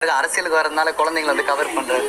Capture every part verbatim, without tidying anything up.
அரசியலுக்கு வரதுனால குழந்தைங்களை வந்து கவர் பண்றாரு.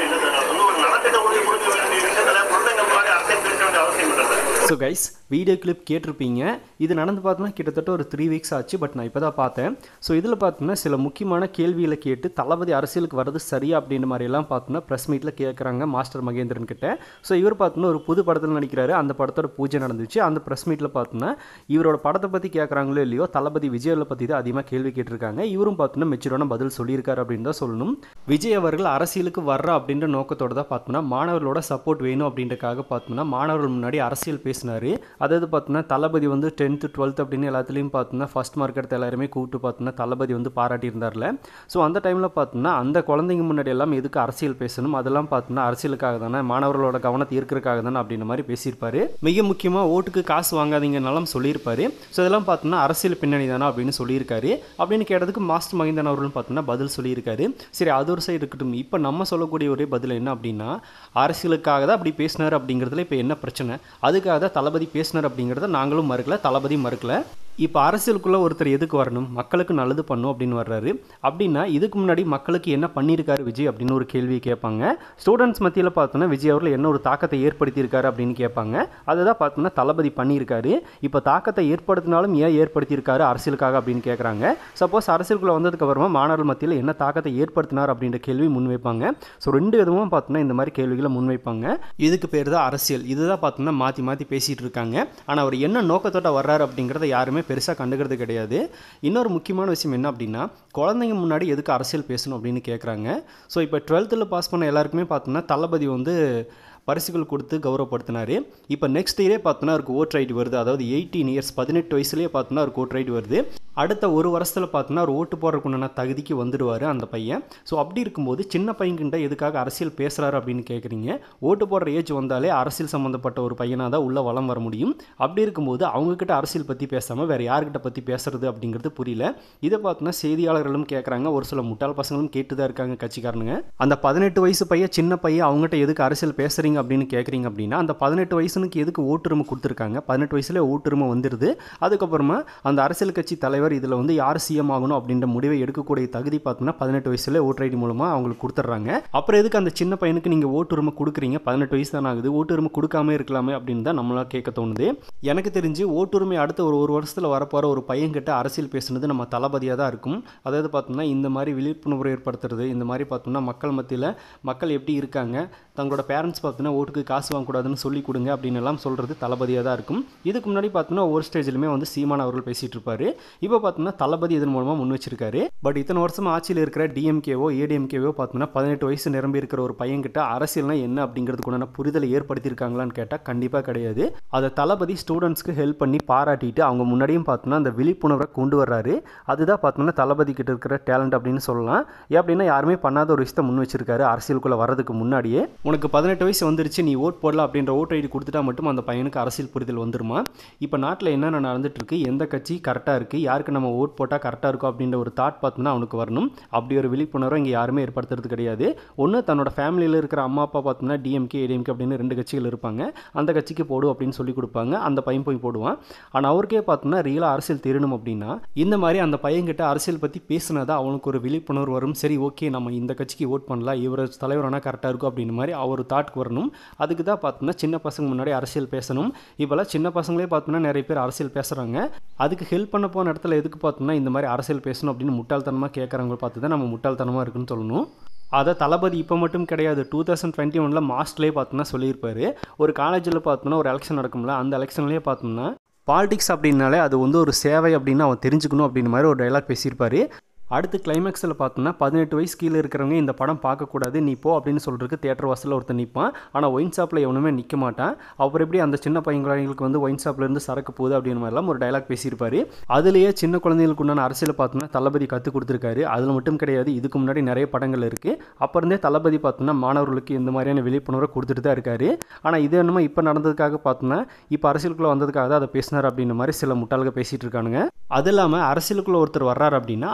ஸோ கைஸ், வீடியோ கிளிப் கேட்டிருப்பீங்க. இது நடந்து பார்த்தோன்னா கிட்டத்தட்ட ஒரு த்ரீ வீக்ஸ் ஆச்சு. பட் நான் இப்போ தான் பார்த்தேன். ஸோ இதில் பார்த்தோன்னா சில முக்கியமான கேள்விகளை கேட்டு தளபதி அரசியலுக்கு வர்றது சரியா அப்படின்ற மாதிரிலாம் பார்த்தோன்னா ப்ரெஸ் மீட்டில் கேட்குறாங்க மாஸ்டர் மகேந்திரன் கிட்ட. ஸோ இவர் பார்த்தோன்னா ஒரு புது படத்தில் நடிக்கிறாரு. அந்த படத்தோட பூஜை நடந்துச்சு. அந்த ப்ரெஸ் மீட்டில் பார்த்தோன்னா இவரோட படத்தை பற்றி கேட்குறாங்களோ இல்லையோ தளபதி விஜயை பற்றி தான் அதிகமாக கேள்வி கேட்டிருக்காங்க. இவரும் பார்த்தோன்னா மெச்சூரான பதில் சொல்லியிருக்காரு அப்படின்னு தான் சொல்லணும். விஜய் அவர்கள் அரசியலுக்கு வர்ற அப்படின்ற நோக்கத்தோட தான் பார்த்தோன்னா மாணவர்களோட சப்போர்ட் வேணும் அப்படின்றக்காக பார்த்தோன்னா மாணவர்கள் முன்னாடி அரசியல் பேசினார். அதாவது பார்த்தோன்னா தளபதி வந்து டென்த்து டுவெல்த் அப்படின்னு எல்லாத்துலேயும் பார்த்தோன்னா ஃபஸ்ட் மார்க் எடுத்த எல்லாருமே கூப்பிட்டு பார்த்தோன்னா தளபதி வந்து பாராட்டியிருந்தார்ல. ஸோ அந்த டைமில் பார்த்தோன்னா அந்த குழந்தைங்க முன்னாடி எல்லாம் எதுக்கு அரசியல் பேசணும், அதெல்லாம் பார்த்தோன்னா அரசியலுக்காக தானே, மாணவர்களோட கவனத்தை ஈர்க்கிறதுக்காக தானே அப்படின்ற மாதிரி பேசியிருப்பாரு. மிக முக்கியமாக ஓட்டுக்கு காசு வாங்காதீங்கன்னாலும் சொல்லியிருப்பாரு. ஸோ இதெல்லாம் பார்த்தோன்னா அரசியல் பின்னணி தானே அப்படின்னு சொல்லியிருக்காரு. அப்படின்னு கேட்டதுக்கு மாஸ்டர் மகேந்திரன் அவர்கள் பார்த்தோன்னா பதில் சொல்லியிருக்காரு. சரி, அது ஒரு சைடு இருக்கட்டும். இப்போ நம்ம சொல்லக்கூடிய ஒரே பதில் என்ன அப்படின்னா, அரசியலுக்காக தான் அப்படி பேசினார் அப்படிங்கிறதுல இப்போ என்ன பிரச்சனை, அதுக்காக தான் தளபதி பேசினார் அப்படிங்கிறத நாங்களும் மறுக்கல, தளபதி மறுக்கல. இப்போ அரசியலுக்குள்ளே ஒருத்தர் எதுக்கு வரணும், மக்களுக்கு நல்லது பண்ணும் அப்படின்னு வர்றாரு. அப்படின்னா இதுக்கு முன்னாடி மக்களுக்கு என்ன பண்ணியிருக்காரு விஜய் அப்படின்னு ஒரு கேள்வி கேட்பாங்க. ஸ்டூடெண்ட்ஸ் மத்தியில் பார்த்தோன்னா விஜய் அவர்கள் என்ன ஒரு தாக்கத்தை ஏற்படுத்தியிருக்காரு அப்படின்னு கேட்பாங்க. அதை தான் பார்த்தோன்னா தளபதி பண்ணியிருக்காரு. இப்போ தாக்கத்தை ஏற்படுத்தினாலும் ஏன் ஏற்படுத்தியிருக்காரு அரசியலுக்காக அப்படின்னு கேட்குறாங்க. சப்போஸ் அரசியலுக்குள்ளே வந்ததுக்கு அப்புறமா மாணவர்கள் மத்தியில் என்ன தாக்கத்தை ஏற்படுத்தினார் அப்படின்ற கேள்வி முன்வைப்பாங்க. ஸோ ரெண்டு விதமும் பார்த்தோன்னா இந்த மாதிரி கேள்விகளை முன்வைப்பாங்க. இதுக்கு பேர் தான் அரசியல். இதுதான் பார்த்தோன்னா மாற்றி மாற்றி பேசிகிட்டு இருக்காங்க. ஆனால் அவர் என்ன நோக்கத்தோட வர்றாரு அப்படிங்கிறத யாருமே பெருசாக கண்டுக்கிறது கிடையாது. இன்னொரு முக்கியமான விஷயம் என்ன அப்படின்னா, குழந்தைங்க முன்னாடி எதுக்கு அரசியல் பேசணும் அப்படின்னு கேட்குறாங்க. ஸோ இப்போ டுவெல்த்தில் பாஸ் பண்ண எல்லாருக்குமே பார்த்தோன்னா தளபதி வந்து பரிசுகள் கொடுத்து கௌரவப்படுத்தினார். இப்போ நெக்ஸ்ட் இயரே பார்த்தோன்னா அவருக்கு ஓட் ரைட் வருது. அதாவது எயிட்டீன் இயர்ஸ் பதினெட்டு வயசுலேயே பார்த்தோன்னா அவருக்கு ஓட் ரைட் வருது. அடுத்த ஒரு வருஷத்தில் பார்த்தோன்னா அவர் ஓட்டு போடுறதுக்குண்டான தகுதிக்கு வந்துடுவார் அந்த பையன். ஸோ அப்படி இருக்கும்போது சின்ன பையன்கிட்ட எதுக்காக அரசியல் பேசுகிறாரு அப்படின்னு கேட்குறீங்க. ஓட்டு போடுற ஏஜ் வந்தாலே அரசியல் சம்மந்தப்பட்ட ஒரு பையனாக தான் உள்ளே வளம் வர முடியும். அப்படி இருக்கும்போது அவங்கக்கிட்ட அரசியல் பற்றி பேசாமல் வேறு யார்கிட்ட பற்றி பேசுறது அப்படிங்கிறது புரியல. இதை பார்த்தோன்னா செய்தியாளர்களும் கேட்குறாங்க, ஒரு சில முட்டாள் பசங்களும் கேட்டு தான் இருக்காங்க கட்சிக்காரனுங்க. அந்த பதினெட்டு வயசு பையன் சின்ன பையன் அவங்ககிட்ட எதுக்கு அரசியல் பேசுகிறீங்க அப்படின்னு கேட்குறீங்க அப்படின்னா, அந்த பதினெட்டு வயசுக்கு எதுக்கு ஓட்டுரிமை கொடுத்துருக்காங்க, பதினெட்டு வயசுல ஓட்டுரிமை வந்துடுது. அதுக்கப்புறமா அந்த அரசியல் கட்சி தலைவர் இதில் வந்து யார் சிஎம் ஆகணும் அப்படின்ற முடிவை எடுக்கக்கூடிய தகுதி பார்த்தோன்னா பதினெட்டு வயசுல ஓட்டு ஐடி மூலமாக அவங்களுக்கு கொடுத்துட்றாங்க. அப்புறம் எதுக்கு அந்த சின்ன பையனுக்கு நீங்கள் ஓட்டுரிமை கொடுக்குறீங்க, பதினெட்டு வயசு தானே ஆகுது, ஓட்டுரிமை கொடுக்காம இருக்கலாமே அப்படின்னு தான் நம்மளால் கேட்க தோணுது. எனக்கு தெரிஞ்சு ஓட்டுரிமை அடுத்த ஒரு ஒரு வருஷத்தில் வரப்போகிற ஒரு பையன்கிட்ட அரசியல் பேசுனது நம்ம தளபதியாக தான் இருக்கும். அதாவது பார்த்தோம்னா இந்த மாதிரி விழிப்புணர்வு ஏற்படுத்துறது, இந்த மாதிரி பார்த்தோம்னா மக்கள் மத்தியில் மக்கள் எப்படி இருக்காங்க, தங்களோட பேரண்ட்ஸ் பார்த்தோன்னா ஓட்டுக்கு காசு வாங்கக்கூடாதுன்னு சொல்லி கொடுங்க அப்படின்னு எல்லாம் சொல்கிறது தளபதியாக தான் இருக்கும். இதுக்கு முன்னாடி பார்த்தோன்னா ஒவ்வொரு ஸ்டேஜ்லையுமே வந்து சீமான் அவர்கள் பேசிகிட்டு இருப்பார். இப்போ பார்த்தோம்னா தளபதி இதன் மூலமாக முன் வச்சிருக்காரு. பட் இத்தனை வருஷம் ஆட்சியில் இருக்கிற டிஎம்கேவோ ஏடிஎம்கேவோ பார்த்தோம்னா பதினெட்டு வயசு நிரம்பி இருக்கிற ஒரு பையன்கிட்ட அரசியல்னா என்ன அப்படிங்கிறதுக்குண்டான புரிதலை ஏற்படுத்தியிருக்காங்களான்னு கேட்டால் கண்டிப்பாக கிடையாது. அதை தளபதி ஸ்டூடெண்ட்ஸ்க்கு ஹெல்ப் பண்ணி பாராட்டிட்டு அவங்க முன்னாடியும் பார்த்தோம்னா அந்த விழிப்புணர்வை கொண்டு வர்றாரு. அதுதான் பார்த்தோம்னா தளபதி கிட்ட இருக்கிற டேலண்ட் அப்படின்னு சொல்லலாம். அப்படின்னா யாருமே பண்ணாத ஒரு விஷயத்தை முன் வச்சிருக்காரு. அரசியலுக்குள்ளே வரதுக்கு முன்னாடியே உனக்கு பதினெட்டு வயசு வந்துருச்சு, நீ ஓட் போடலாம் அப்படின்ற ஓட் ஐடி கொடுத்துட்டா மட்டும் அந்த பையனுக்கு அரசியல் புரிதல் வந்துருமா? இப்போ நாட்டில் என்னென்ன நடந்துட்டு இருக்கு, எந்த கட்சி கரெக்டாக இருக்குது, யாருக்கு நம்ம ஓட் போட்டால் கரெக்டாக இருக்கும் அப்படின்ற ஒரு தாட் பார்த்தோன்னா அவனுக்கு வரணும். அப்படி ஒரு விழிப்புணர்வை இங்கே யாருமே ஏற்படுத்துறது கிடையாது. ஒன்று தன்னோட ஃபேமிலியில் இருக்கிற அம்மா அப்பா பார்த்தோம்னா டிஎம்கே ஏடிஎம்கே அப்படின்னு ரெண்டு கட்சிகள் இருப்பாங்க. அந்த கட்சிக்கு போடு அப்படின்னு சொல்லி கொடுப்பாங்க. அந்த பையன் போய் போடுவான். ஆனால் அவருக்கே பார்த்தோம்னா ரியலாக அரசியல் தெரியணும் அப்படின்னா இந்த மாதிரி அந்த பையன்கிட்ட அரசியல் பற்றி பேசினாதான் அவனுக்கு ஒரு விழிப்புணர்வு வரும். சரி, ஓகே, நம்ம இந்த கட்சிக்கு ஓட் பண்ணலாம், இவர் தலைவரானா கரெக்டாக இருக்கும் அப்படின்னு மாதிரி அவர் தாட்க்கு வரணும். அதுக்கு தான் பார்த்தோம்னா சின்ன பசங்க முன்னாடி அரசியல் பேசணும். இப்போலாம் சின்ன பசங்களே பார்த்தோம்னா நிறைய பேர் அரசியல் பேசுகிறாங்க. அதுக்கு ஹெல்ப் பண்ண போன இடத்துல எதுக்கு பார்த்தோம்னா இந்த மாதிரி அரசியல் பேசணும் அப்படின்னு முட்டாள்தனமாக கேட்குறவங்க பார்த்து தான் நம்ம முட்டாள்தனமாக இருக்குன்னு சொல்லணும். அதை தளபதி இப்போ மட்டும் கிடையாது, டூ தௌசண்ட் டுவெண்ட்டி ஒனில் மாஸ்ட்லேயே பார்த்தோம்னா சொல்லியிருப்பார். ஒரு காலேஜில் பார்த்தோம்னா ஒரு எலெக்ஷன் நடக்கும்ல, அந்த எலெக்ஷன்லேயே பார்த்தோம்னா பாலிடிக்ஸ் அப்படின்னாலே அது வந்து ஒரு சேவை அப்படின்னு அவன் தெரிஞ்சுக்கணும் அப்படின்னு மாதிரி ஒரு டைலாக் பேசியிருப்பார். அடுத்து கிளைமேக்ஸில் பார்த்தோன்னா பதினெட்டு வயசு கீழே இருக்கிறவங்க இந்த படம் பார்க்கக்கூடாது, நீ போ அப்படின்னு சொல்கிறதுக்கு தேட்டர் வாசலில் ஒருத்தர் நிற்பான். ஆனால் ஒயின் ஷாப்பில் எவனுமே நிற்க மாட்டான். அப்புறம் எப்படி அந்த சின்ன பையன்களுக்கு வந்து ஒயின் ஷாப்லேருந்து சரக்கு போகுது அப்படின்னு மாதிரிலாம் ஒரு டைலாக் பேசியிருப்பார். அதுலேயே சின்ன குழந்தைகளுக்கு உண்டான அரசியல் பார்த்தோன்னா தளபதி கற்றுக் கொடுத்துருக்காரு. அதில் மட்டும் கிடையாது, இதுக்கு முன்னாடி நிறைய படங்கள் இருக்குது. அப்போ இருந்தே தளபதி பார்த்தோன்னா மாணவர்களுக்கு இந்த மாதிரியான விழிப்புணர்வை கொடுத்துட்டு தான் இருக்காரு. ஆனால் இது என்னமோ இப்போ நடந்ததுக்காக பார்த்தோன்னா இப்போ அரசியலுக்குள்ளே வந்ததுக்காக தான் அதை பேசினார் அப்படின்ற மாதிரி சில முட்டாள்கள் பேசிகிட்டு இருக்கானுங்க. அது இல்லாமல் அரசியலுக்குள்ளே ஒருத்தர் வர்றாரு அப்படின்னா அவர் கொஞ்சம்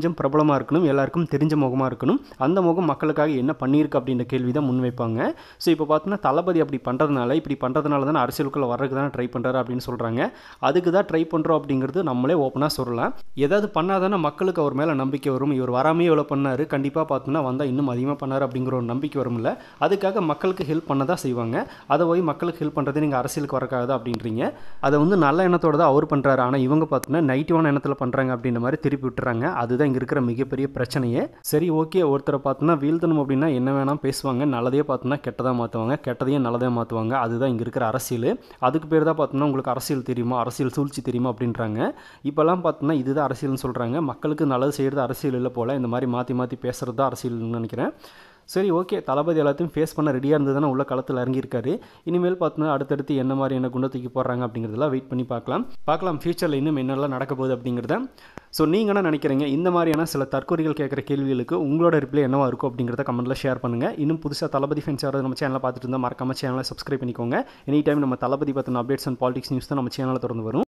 கொஞ்சம் பிரபலமாக இருக்கணும், எல்லாருக்கும் தெரிஞ்ச முகமாக இருக்கணும். அந்த முகம் மக்களுக்காக என்ன பண்ணியிருக்கு அப்படின்ற கேள்வி தான் முன்வைப்பாங்க. ஸோ இப்போ பார்த்தோன்னா தளபதி அப்படி பண்ணுறதுனால இப்படி பண்ணுறதுனால தானே அரசியலுக்குள்ளே வர்றதுக்கு தானே ட்ரை பண்ணுறாரு அப்படின்னு சொல்கிறாங்க. அதுக்கு தான் ட்ரை பண்ணுறோம் அப்படிங்கிறது நம்மளே ஓப்பனாக சொல்லலாம். ஏதாவது பண்ணாதானே மக்களுக்கு அவர் மேலே நம்பிக்கை வரும். இவர் வராமே இவ்வளோ பண்ணார், கண்டிப்பாக பார்த்தோன்னா வந்தால் இன்னும் அதிகமாக பண்ணார் அப்படிங்கிற ஒரு நம்பிக்கை வரும்ல. அதுக்காக மக்களுக்கு ஹெல்ப் பண்ண தான் செய்வாங்க. அதை போய் மக்களுக்கு ஹெல்ப் பண்ணுறது நீங்கள் அரசியலுக்கு வரக்காக தான் அப்படின்றீங்க. அதை வந்து நல்ல எண்ணத்தோடு தான் அவர் பண்ணுறாரு. ஆனால் இவங்க பார்த்தோன்னா நெகட்டிவான எண்ணத்தில் பண்ணுறாங்க அப்படின்ற மாதிரி திருப்பி விட்டுறாங்க. அதுதான் இங்கே இருக்கிற மிகப்பெரிய பிரச்சனையே. சரி, ஓகே, ஒருத்தரை பார்த்தோன்னா வீழ்த்தணும் அப்படின்னா என்ன வேணால் பேசுவாங்க, நல்லதையே பார்த்தோன்னா கெட்டதாக மாற்றுவாங்க, கெட்டதையும் நல்லதாக மாற்றுவாங்க. அதுதான் இங்கே இருக்கிற அரசியல். அதுக்கு பேர் தான் பார்த்தோன்னா உங்களுக்கு அரசியல் தெரியுமா, அரசியல் சூழ்ச்சி தெரியுமா அப்படின்றாங்க. இப்போல்லாம் பார்த்தோன்னா இதுதான் அரசியல்னு சொல்கிறாங்க. மக்களுக்கு நல்லது செய்கிறது அரசியல் இல்லை போல். இந்த மாதிரி மாற்றி மாற்றி பேசுகிறது தான் அரசியல்னு நினைக்கிறேன். சரி, ஓகே, தளபதி எல்லாத்தையும் ஃபேஸ் பண்ண ரெடியாக இருந்தது தானே உள்ள களத்தில் இறங்கியிருக்காரு. இனிமேல் பார்த்தோன்னா அடுத்தடுத்து என்ன மாதிரி என்ன குண்டை தூக்கி போடுறாங்க அப்படிங்கிறதெல்லாம் வெயிட் பண்ணி பார்க்கலாம் பார்க்கலாம் ஃபியூச்சரில் இன்னும் என்னெல்லாம் நடக்க போகுது அப்படிங்கிறத. ஸோ நீங்கள் என்ன நினைக்கிறீங்க? இந்த மாதிரியான சில தற்கொலைகள் கேட்குற கேள்விகளுக்கு உங்களோட ரிப்ளை என்னவா இருக்கும் அப்படிங்கிறத கமெண்ட்டில் ஷேர் பண்ணுங்கள். இன்னும் புதுசாக தளபதி ஃபேன்ஸ் யாராவது நம்ம சேனலை பார்த்துட்டு இருந்தால் மறக்காம சேனலை சப்ஸ்கிரைப் பண்ணிக்கோங்க. எனி டைம் நம்ம தளபதி பற்றின அப்டேட்ஸ் அண்ட் பாலிடிக்ஸ் நியூஸ் தான் நம்ம சேனலில் தொடர்ந்து வரும்.